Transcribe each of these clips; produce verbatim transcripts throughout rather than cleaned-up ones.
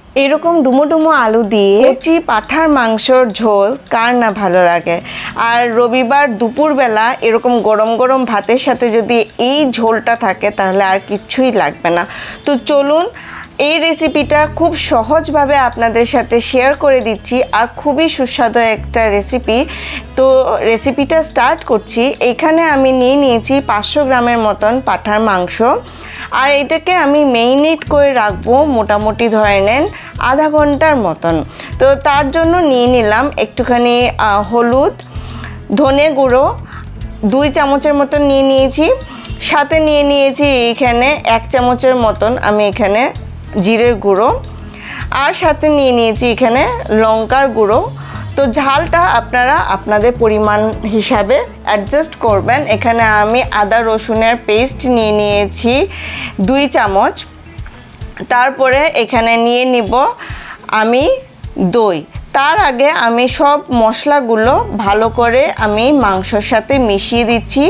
এরকম ডুমো ডুমো আলু দিয়ে কচি পাঠার মাংসর ঝোল কার না ভালো লাগে। আর রবিবার দুপুরবেলা এরকম গরম গরম ভাতের সাথে যদি এই ঝোলটা থাকে তাহলে আর কিচ্ছুই লাগবে না। তো চলুন এই রেসিপিটা খুব সহজভাবে আপনাদের সাথে শেয়ার করে দিচ্ছি, আর খুবই সুস্বাদু একটা রেসিপি। তো রেসিপিটা স্টার্ট করছি। এখানে আমি নিয়ে নিয়েছি পাঁচশো গ্রামের মতন পাঠার মাংস, আর এটাকে আমি মেরিনেট করে রাখবো মোটামুটি ধরে নেন আধা ঘন্টার মতন। তো তার জন্য নিয়ে নিলাম একটুখানি হলুদ, ধনে গুঁড়ো দুই চামচের মতন নিয়ে নিয়েছি, সাথে নিয়ে নিয়েছি এখানে এক চামচের মতন আমি এখানে জিরের গুঁড়ো, আর সাথে নিয়ে নিয়েছি এখানে লঙ্কার গুঁড়ো। তো ঝালটা আপনারা আপনাদের পরিমাণ হিসাবে অ্যাডজাস্ট করবেন। এখানে আমি আদা রসুনের পেস্ট নিয়ে নিয়েছি দুই চামচ। তারপরে এখানে নিয়ে নিব আমি দই। তার আগে আমি সব মশলাগুলো ভালো করে আমি মাংসর সাথে মিশিয়ে দিচ্ছি।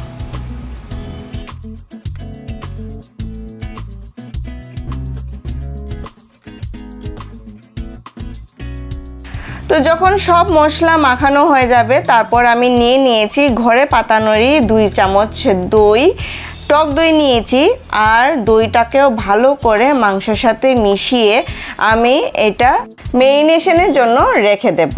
তো যখন সব মশলা মাখানো হয়ে যাবে তারপর আমি নিয়ে নিয়েছি ঘরে পাতানোরই দুই চামচ দই, টক দই নিয়েছি, আর দইটাকেও ভালো করে মাংসের সাথে মিশিয়ে আমি এটা মেরিনেশনের জন্য রেখে দেব।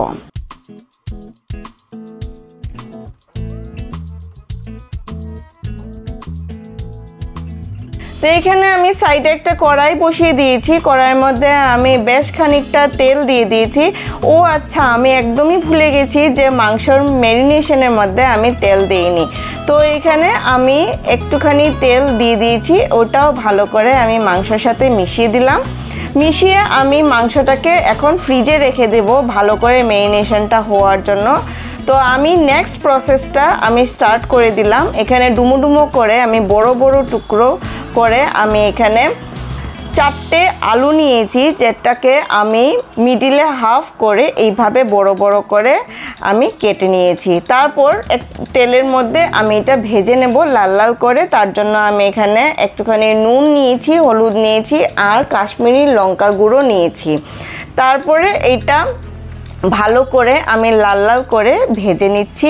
তো এখানে আমি সাইডে একটা কড়াই বসিয়ে দিয়েছি। কড়াইয়ের মধ্যে আমি বেশ খানিকটা তেল দিয়ে দিয়েছি। ও আচ্ছা, আমি একদমই ভুলে গেছি যে মাংসর ম্যারিনেশনের মধ্যে আমি তেল দিইনি। তো এখানে আমি একটুখানি তেল দিয়ে দিয়েছি, ওটাও ভালো করে আমি মাংসের সাথে মিশিয়ে দিলাম। মিশিয়ে আমি মাংসটাকে এখন ফ্রিজে রেখে দেব ভালো করে ম্যারিনেশনটা হওয়ার জন্য। তো আমি নেক্সট প্রসেসটা আমি স্টার্ট করে দিলাম। এখানে ডুমো ডুমো করে আমি বড় বড় টুকরো করে আমি এখানে চারটে আলু নিয়েছি, যেটাকে আমি মিডিলে হাফ করে এইভাবে বড় বড় করে আমি কেটে নিয়েছি। তারপর এক তেলের মধ্যে আমি এটা ভেজে নেব লাল লাল করে। তার জন্য আমি এখানে একটুখানি নুন নিয়েছি, হলুদ নিয়েছি, আর কাশ্মীরি লঙ্কার গুঁড়ো নিয়েছি। তারপরে এটা ভালো করে আমি লাল লাল করে ভেজে নিচ্ছি।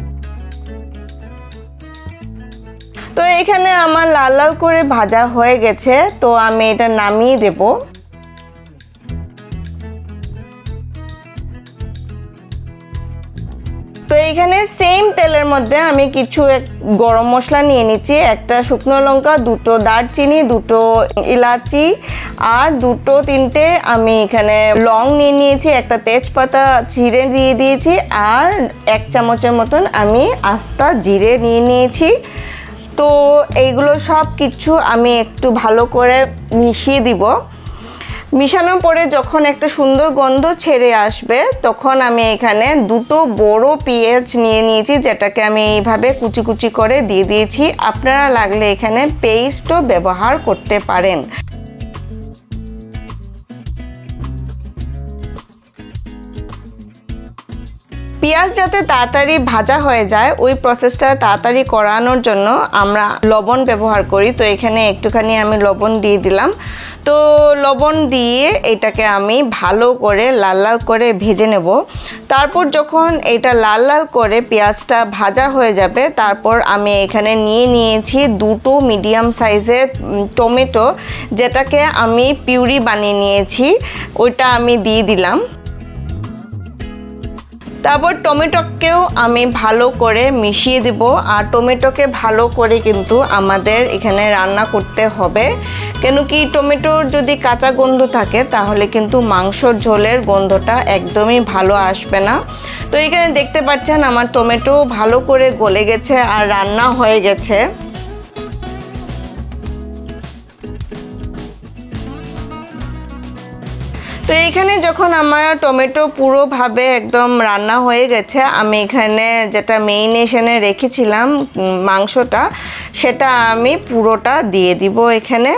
তো এখানে আমার লাল লাল করে ভাজা হয়ে গেছে, তো আমি এটা নামিয়ে দেব। তো এইখানে সেম তেলের মধ্যে আমি কিছু গরম মশলা নিয়ে নিচ্ছি, একটা শুকনো লঙ্কা, দুটো দারচিনি, দুটো ইলাচি, আর দুটো তিনটে আমি এখানে লং নিয়ে নিয়েছি, একটা তেজপাতা ছিঁড়ে দিয়ে দিয়েছি, আর এক চামচের মতন আমি আস্তা জিরে নিয়ে নিয়েছি। তো এইগুলো সব কিছু আমি একটু ভালো করে মিশিয়ে দিব। মিশানোর পরে যখন একটা সুন্দর গন্ধ ছেড়ে আসবে তখন আমি এখানে দুটো বড় পেঁয়াজ নিয়ে নিয়েছি, যেটাকে আমি এইভাবে কুচি কুচি করে দিয়ে দিয়েছি। আপনারা লাগলে এখানে পেস্টও ব্যবহার করতে পারেন। পেঁয়াজ যাতে তাড়াতাড়ি ভাজা হয়ে যায় ওই প্রসেসটা তাড়াতাড়ি করানোর জন্য আমরা লবণ ব্যবহার করি। তো এখানে একটুখানি আমি লবণ দিয়ে দিলাম। তো লবণ দিয়ে এটাকে আমি ভালো করে লাল লাল করে ভেজে নেব। তারপর যখন এটা লাল লাল করে পেঁয়াজটা ভাজা হয়ে যাবে তারপর আমি এখানে নিয়ে নিয়েছি দুটো মিডিয়াম সাইজের টমেটো, যেটাকে আমি পিউরি বানিয়ে নিয়েছি, ওইটা আমি দিয়ে দিলাম। তারপর টমেটোকেও আমি ভালো করে মিশিয়ে দেব। আর টমেটোকে ভালো করে কিন্তু আমাদের এখানে রান্না করতে হবে, কেন কি টমেটোর যদি কাঁচা গন্ধ থাকে তাহলে কিন্তু মাংসর ঝোলের গন্ধটা একদমই ভালো আসবে না। তো এখানে দেখতে পাচ্ছেন আমার টমেটো ভালো করে গলে গেছে আর রান্না হয়ে গেছে। তো এইখানে যখন আমার টমেটো পুরোভাবে একদম রান্না হয়ে গেছে আমি এখানে যেটা মেরিনেশনে রেখেছিলাম মাংসটা সেটা আমি পুরোটা দিয়ে দিব এখানে।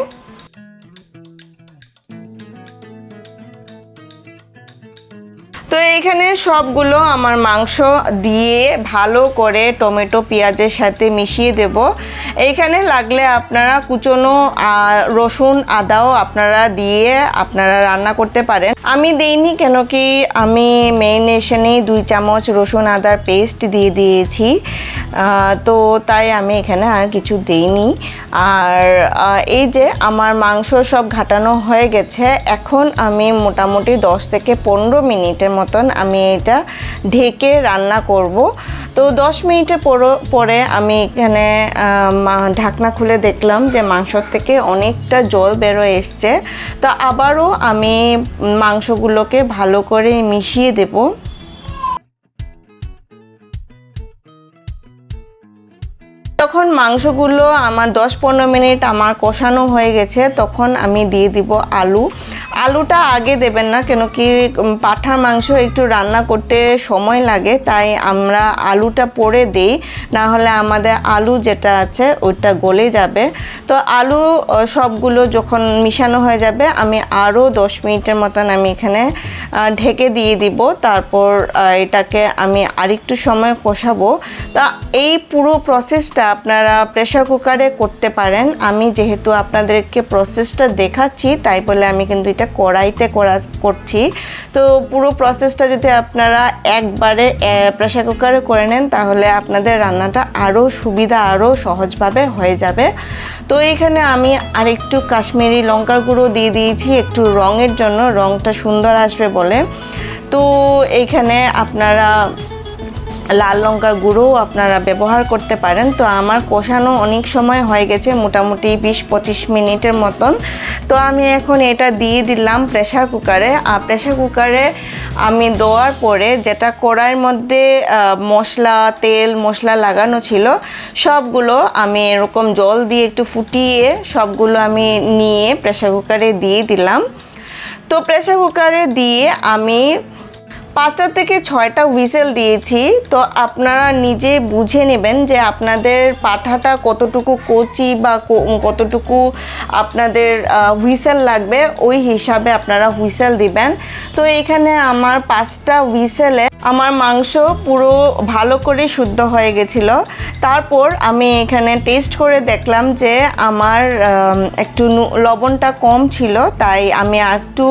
তো এইখানে সবগুলো আমার মাংস দিয়ে ভালো করে টমেটো পেঁয়াজের সাথে মিশিয়ে দেব এইখানে লাগলে আপনারা কুচনো রসুন আদাও আপনারা দিয়ে আপনারা রান্না করতে পারেন। আমি দেইনি কেন কি আমি মেরিনেশনে দুই চামচ রসুন আদার পেস্ট দিয়ে দিয়েছি, তো তাই আমি এখানে আর কিছু দেইনি। আর এই যে আমার মাংস সব ঘাটানো হয়ে গেছে, এখন আমি মোটামুটি দশ থেকে পনেরো মিনিটের মতন আমি এটা ঢেকে রান্না করব। তো দশ মিনিটের পরে আমি এখানে ঢাকনা খুলে দেখলাম যে মাংসর থেকে অনেকটা জল বেরোয় এসছে। তো আবারও আমি মাংসগুলোকে ভালো করে মিশিয়ে দেব। তখন মাংসগুলো আমার দশ পনেরো মিনিট আমার কষানো হয়ে গেছে, তখন আমি দিয়ে দিব আলু। আলুটা আগে দেবেন না, কেন কি পাঁঠার মাংস একটু রান্না করতে সময় লাগে, তাই আমরা আলুটা পরে দিই, না হলে আমাদের আলু যেটা আছে ওইটা গলে যাবে। তো আলু সবগুলো যখন মিশানো হয়ে যাবে আমি আরও দশ মিনিটের মতন আমি এখানে ঢেকে দিয়ে দিব। তারপর এটাকে আমি আরেকটু সময় কষাবো। তা এই পুরো প্রসেসটা আপনারা প্রেসার কুকারে করতে পারেন। আমি যেহেতু আপনাদেরকে প্রসেসটা দেখাচ্ছি তাই বলে আমি কিন্তু এটা কড়াইতে করা করছি। তো পুরো প্রসেসটা যদি আপনারা একবারে প্রেসার কুকারে করে নেন তাহলে আপনাদের রান্নাটা আরও সুবিধা আরও সহজভাবে হয়ে যাবে। তো এখানে আমি আরেকটু কাশ্মীরি লঙ্কার গুঁড়ো দিয়ে দিয়েছি একটু রঙের জন্য, রঙটা সুন্দর আসবে বলে। তো এইখানে আপনারা লাল লঙ্কার গুঁড়ো আপনারা ব্যবহার করতে পারেন। তো আমার কষানো অনেক সময় হয়ে গেছে, মোটামুটি বিশ পঁচিশ মিনিটের মতন। তো আমি এখন এটা দিয়ে দিলাম প্রেসার কুকারে। আর প্রেসার কুকারে আমি দেওয়ার পরে যেটা কড়াইয়ের মধ্যে মশলা তেল মশলা লাগানো ছিল সবগুলো আমি এরকম জল দিয়ে একটু ফুটিয়ে সবগুলো আমি নিয়ে প্রেসার কুকারে দিয়ে দিলাম। তো প্রেসার কুকারে দিয়ে আমি পাঁচটা থেকে ছয়টা হুইসেল দিয়েছি। তো আপনারা নিজে বুঝে নেবেন যে আপনাদের পাঠাটা কতটুকু কচি বা কতটুকু আপনাদের হুইসেল লাগবে, ওই হিসাবে আপনারা হুইসেল দিবেন। তো এখানে আমার পাঁচটা হুইসেলে আমার মাংস পুরো ভালো করে শুদ্ধ হয়ে গেছিলো। তারপর আমি এখানে টেস্ট করে দেখলাম যে আমার একটু লবণটা কম ছিল, তাই আমি একটু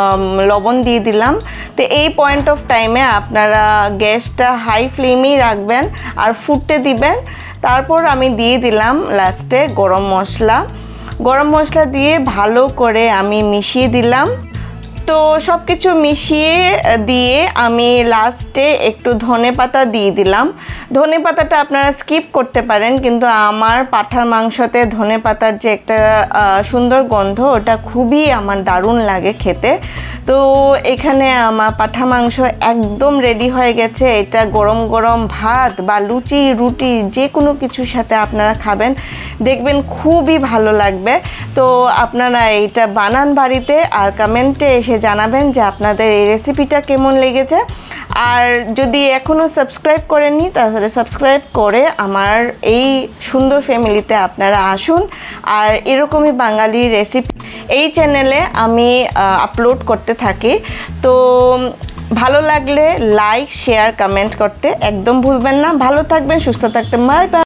লবণ দিয়ে দিলাম। তো এই পয়েন্ট অফ টাইমে আপনারা গ্যাসটা হাই ফ্লেমেই রাখবেন আর ফুটতে দিবেন। তারপর আমি দিয়ে দিলাম লাস্টে গরম মশলা। গরম মশলা দিয়ে ভালো করে আমি মিশিয়ে দিলাম। তো সব কিছু মিশিয়ে দিয়ে আমি লাস্টে একটু ধনে পাতা দিয়ে দিলাম। ধনে পাতাটা আপনারা স্কিপ করতে পারেন, কিন্তু আমার পাঁঠার মাংসতে ধনে পাতার যে একটা সুন্দর গন্ধ ওটা খুবই আমার দারুণ লাগে খেতে। তো এখানে আমার পাঁঠা মাংস একদম রেডি হয়ে গেছে। এটা গরম গরম ভাত বা লুচি রুটি যে কোনো কিছুর সাথে আপনারা খাবেন, দেখবেন খুবই ভালো লাগবে। তো আপনারা এইটা বানান বাড়িতে আর কমেন্টে এসে জানাবেন যে আপনাদের এই রেসিপিটা কেমন লেগেছে। আর যদি এখনও সাবস্ক্রাইব করেননি তাহলে সাবস্ক্রাইব করে আমার এই সুন্দর ফ্যামিলিতে আপনারা আসুন। আর এরকমই বাঙালি রেসিপি এই চ্যানেলে আমি আপলোড করতে থাকি। তো ভালো লাগলে লাইক শেয়ার কমেন্ট করতে একদম ভুলবেন না। ভালো থাকবেন, সুস্থ থাকবেন, বাই বাই।